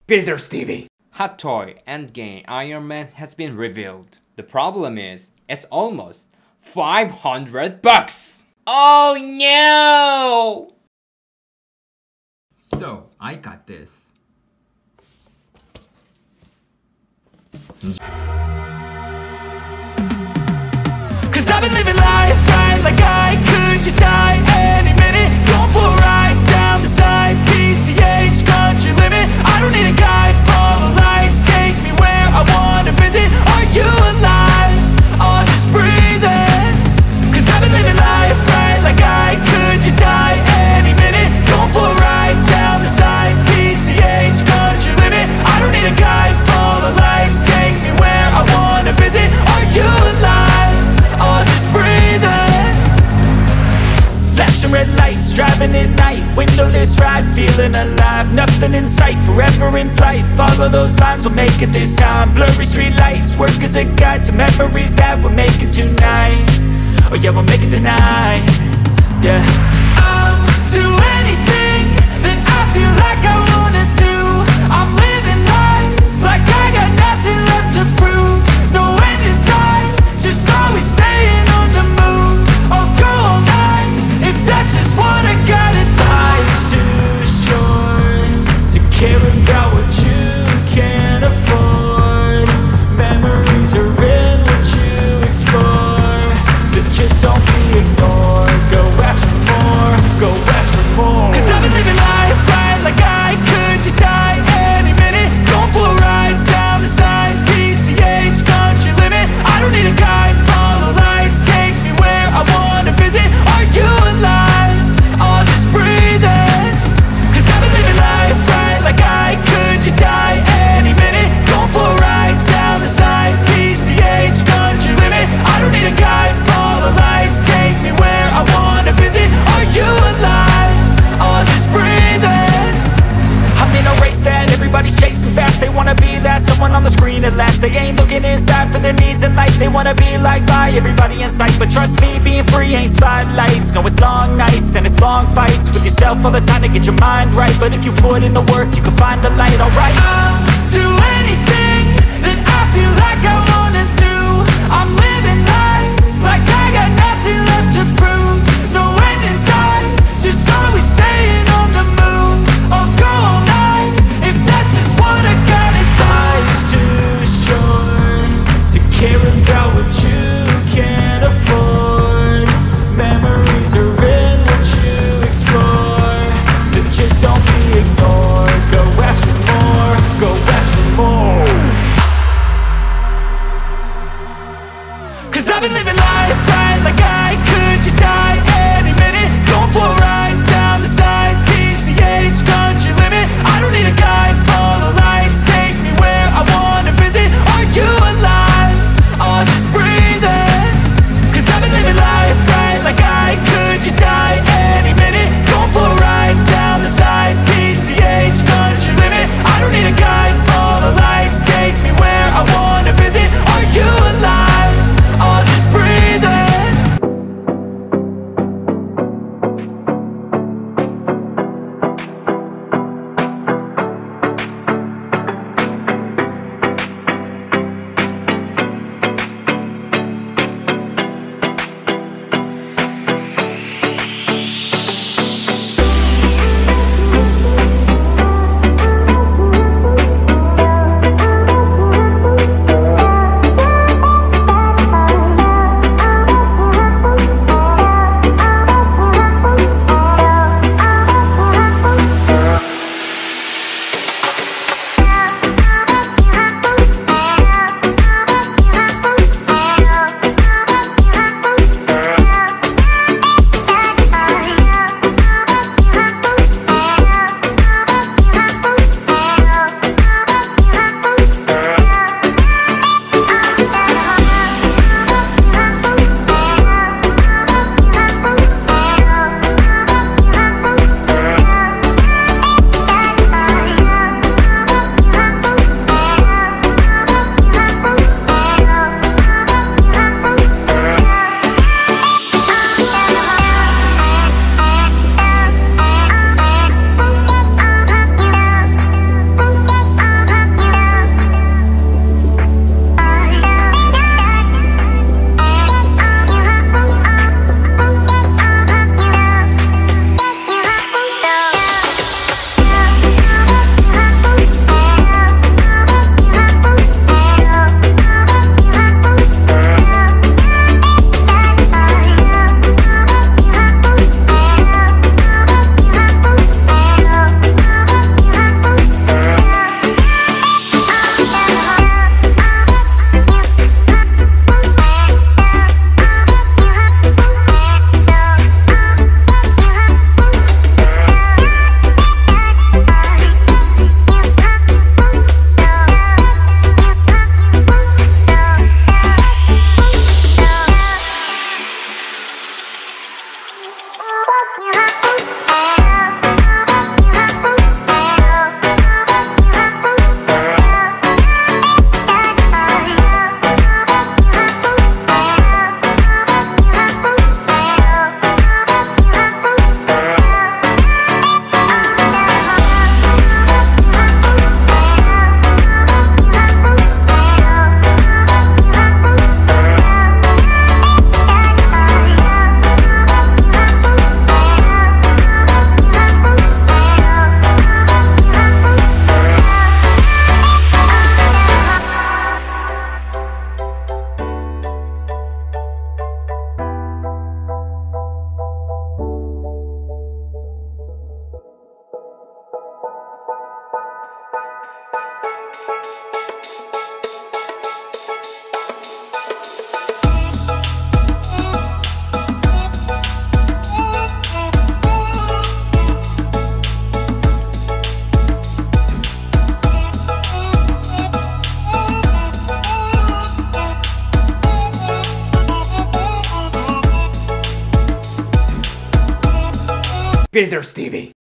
Peter Stevie. Hot Toy Endgame Iron Man has been revealed. The problem is, it's almost $500. Oh no! So, I got this. Cause I've been living life right like I could just die any minute. Going for a ride down the side, PCH, country limit. I don't need a guide, follow lights, take me where I wanna visit. Are you alive? Or just breathing? Cause I've been living life right like I could just die any minute. Going for a ride down the side, PCH, country limit. I don't need a guide, follow lights, take me where I wanna visit. Are you alive? Or just breathing? Flashing red lights, driving at night, windowless ride, feeling alive. Nothing in sight, forever in flight. Follow those lines, we'll make it this time. Blurry street lights, work as a guide to memories that we're making tonight. Oh yeah, we'll make it tonight. Yeah, I'll do anything that I feel like I wanna do. I'm living life like I got nothing left to prove. No end in sight, just always staying on the move. I'll go all night if that's just what I gotta do. Life's too short to care about what you can't afford. Memories are in what you explore, so just don't be ignored. Go ask for more, go ask for more. Cause I've been living life right like I could just die any minute. Going for a ride down the side, PCH, country limit. I don't need a guide, follow lights, take me where I wanna visit. Are you alive? Or just breathing? Cause I've been living life right like I could just die any minute. Going for a ride down the side, PCH, country limit. I don't need a guide, follow lights, take me where I wanna visit. Are you alive? Or just breathing? I'm in a race that everybody's chasing fast. They wanna be that someone on the screen at last. They ain't looking inside for their needs in life. They wanna be liked by everybody in sight. But trust me, being free ain't spotlights. No, it's long nights and it's long fights with yourself all the time to get your mind right. But if you put in the work, you can find the light, alright? I'll do anything that I feel like I wanna do. I'm living life like I got nothing left to prove. No end in sight, just always staying on the move. I'll go all night if that's just what I gotta do. Life's too short to care about what you can't afford. Memories are in what you explore, so just don't be ignored. Go ask for more, Peter Stevie.